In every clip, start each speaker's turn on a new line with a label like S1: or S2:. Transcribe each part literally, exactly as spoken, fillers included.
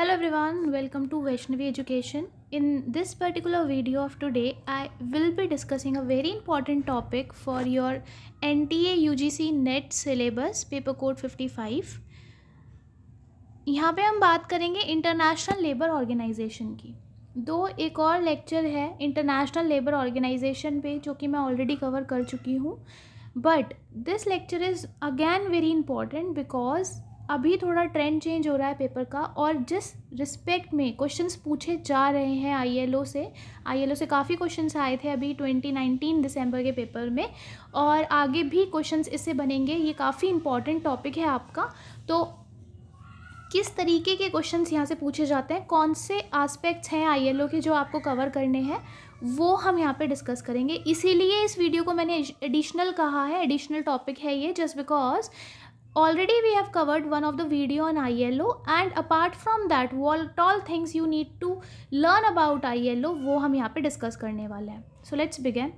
S1: Hello everyone, welcome to Vaishnavi Education. In this particular video of today, I will be discussing a very important topic for your N T A U G C NET syllabus paper code fifty-five. यहाँ पे हम बात करेंगे international labour organisation की. दो एक और lecture है इंटरनेशनल लेबर ऑर्गेनाइजेशन पे जो कि मैं ऑलरेडी कवर कर चुकी हूँ, but this lecture is again very important because अभी थोड़ा ट्रेंड चेंज हो रहा है पेपर का, और जिस रिस्पेक्ट में क्वेश्चंस पूछे जा रहे हैं आईएलओ से आईएलओ से काफ़ी क्वेश्चंस आए थे अभी ट्वेंटी नाइनटीन दिसंबर के पेपर में, और आगे भी क्वेश्चंस इससे बनेंगे. ये काफ़ी इंपॉर्टेंट टॉपिक है आपका. तो किस तरीके के क्वेश्चंस यहाँ से पूछे जाते हैं, कौन से एस्पेक्ट्स हैं आईएलओ के जो आपको कवर करने हैं, वो हम यहाँ पे डिस्कस करेंगे. इसीलिए इस वीडियो को मैंने एडिशनल कहा है, एडिशनल टॉपिक है ये, just because already we have covered one of the video on I L O, and apart from that what all things you need to learn about I L O वो हम यहाँ पे discuss करने वाले हैं. So let's begin.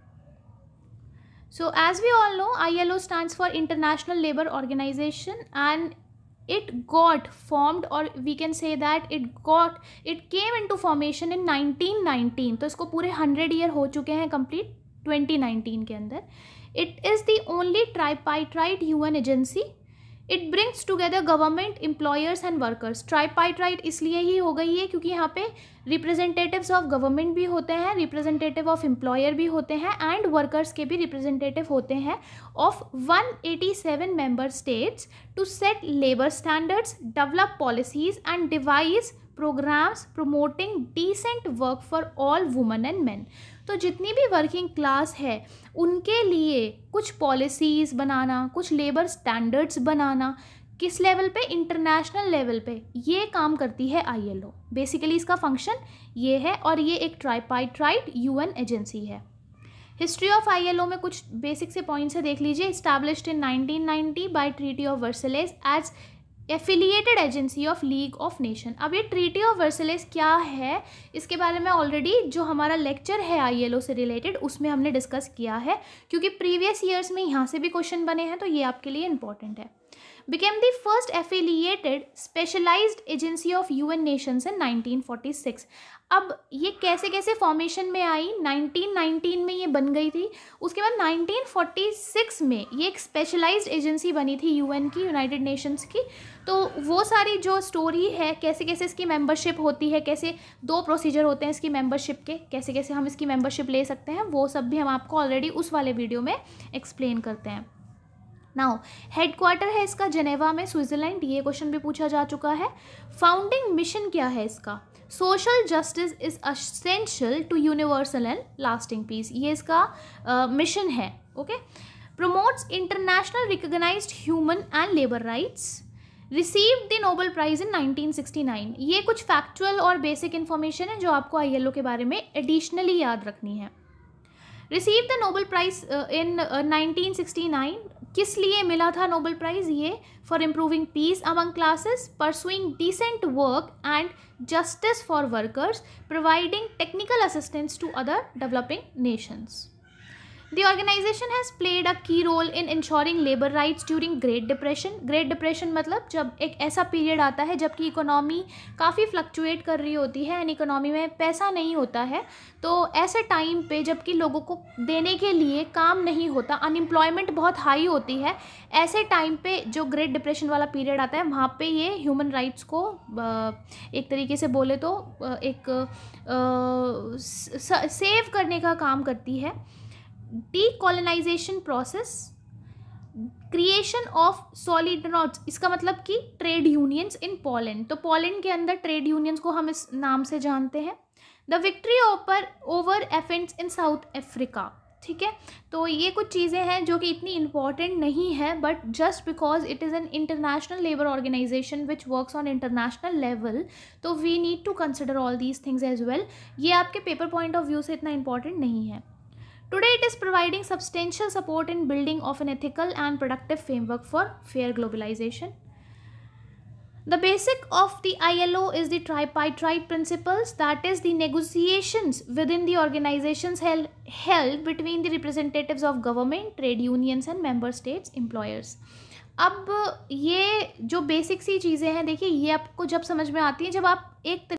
S1: So as we all know, I L O stands for International Labour Organization, and it got formed, or we can say that it got it came into formation in nineteen nineteen. तो इसको पूरे hundred year हो चुके हैं complete twenty nineteen के अंदर. It is the only tripartite U N agency. It brings together government, employers and workers. Tripartite इसलिए ही हो गई है क्योंकि यहाँ पे representatives of government भी होते हैं, representative of employer भी होते हैं, and workers के भी representative होते हैं of one hundred eighty-seven member states to set labor standards, develop policies and devise programs promoting decent work for all women and men. तो जितनी भी वर्किंग क्लास है उनके लिए कुछ पॉलिसीज़ बनाना, कुछ लेबर स्टैंडर्ड्स बनाना, किस लेवल पे, इंटरनेशनल लेवल पे, ये काम करती है आईएलओ. बेसिकली इसका फंक्शन ये है, और ये एक ट्राइपार्टाइट यूएन एजेंसी है. हिस्ट्री ऑफ आईएलओ में कुछ बेसिक से पॉइंट्स है, देख लीजिए. Established in nineteen ninety by treaty of Versailles as affiliated agency of League of Nation. अब ये ट्रीटी ऑफ वर्सलेस क्या है, इसके बारे में ऑलरेडी जो हमारा लेक्चर है आईएलओ से रिलेटेड उसमें हमने डिस्कस किया है, क्योंकि प्रीवियस ईयर्स में यहाँ से भी क्वेश्चन बने हैं, तो ये आपके लिए इंपॉर्टेंट है. became the first affiliated specialized agency of U N nations in nineteen forty six. अब ये कैसे कैसे फॉर्मेशन में आई, नाइनटीन नाइनटीन में ये बन गई थी, उसके बाद नाइनटीन फोर्टी सिक्स में ये एक स्पेशलाइज्ड एजेंसी बनी थी यूएन की, यूनाइटेड नेशंस की. तो वो सारी जो स्टोरी है, कैसे कैसे इसकी मेंबरशिप होती है, कैसे दो प्रोसीजर होते हैं इसकी मेंबरशिप के, कैसे कैसे हम इसकी मेंबरशिप ले सकते हैं, वो सब भी हम आपको ऑलरेडी उस वाले वीडियो में एक्सप्लेन करते हैं. नाउ हेडक्वार्टर है इसका जेनेवा में, स्विट्जरलैंड. ये क्वेश्चन भी पूछा जा चुका है. फाउंडिंग मिशन क्या है इसका, social justice is essential to universal and lasting peace. Uh इसका मिशन uh, है. Okay. Promotes international recognised human and labour rights. Received the Nobel prize in nineteen sixty nine. ये कुछ फैक्चुअल और बेसिक इन्फॉर्मेशन है जो आपको आईएलओ के बारे में एडिशनली याद रखनी है. Receive the Nobel prize in nineteen sixty nine. किस लिए मिला था नोबेल प्राइज़, ये for improving peace among classes, pursuing decent work and justice for workers, providing technical assistance to other developing nations. The organization has played a key role in ensuring labor rights during Great Depression. Great Depression मतलब जब एक ऐसा period आता है जबकि economy काफ़ी fluctuate कर रही होती है एंड इकोनॉमी में पैसा नहीं होता है. तो ऐसे टाइम पे जबकि लोगों को देने के लिए काम नहीं होता, अनएम्प्लॉयमेंट बहुत हाई होती है, ऐसे टाइम पे जो ग्रेट डिप्रेशन वाला पीरियड आता है वहाँ पे ये ह्यूमन राइट्स को एक तरीके से बोले तो एक सेव करने का काम करती है. Decolonisation process, creation of Solidarnosc, इसका मतलब कि ट्रेड यूनियंस इन पोलैंड. तो पोलैंड के अंदर ट्रेड यूनियंस को हम इस नाम से जानते हैं. द विक्ट्री ओवर ओवर एफेंट्स इन साउथ अफ्रीका. ठीक है, तो ये कुछ चीज़ें हैं जो कि इतनी इंपॉर्टेंट नहीं है, but just because it is an international labour organisation which works on international level, तो we need to consider all these things as well. ये आपके पेपर पॉइंट ऑफ व्यू से इतना इंपॉर्टेंट नहीं है. Today it is providing substantial support in building of an ethical and productive framework for fair globalization. The basic of the I L O is the tripartite principles, that is the negotiations within the organizations held, held between the representatives of government, trade unions and member states employers. अब ये जो basic सी चीज़ें हैं, देखिए ये आपको जब समझ में आती हैं जब आप एक